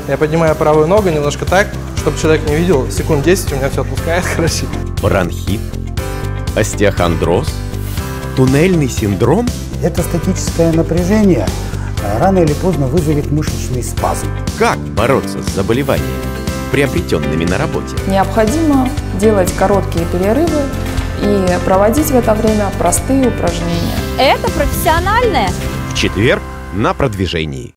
Я поднимаю правую ногу немножко так, чтобы человек не видел. Секунд 10 у меня все отпускает, короче. Бронхит, остеохондроз, туннельный синдром. Это статическое напряжение рано или поздно вызовет мышечный спазм. Как бороться с заболеваниями, приобретенными на работе? Необходимо делать короткие перерывы и проводить в это время простые упражнения. Это профессиональное. В четверг на продвижении.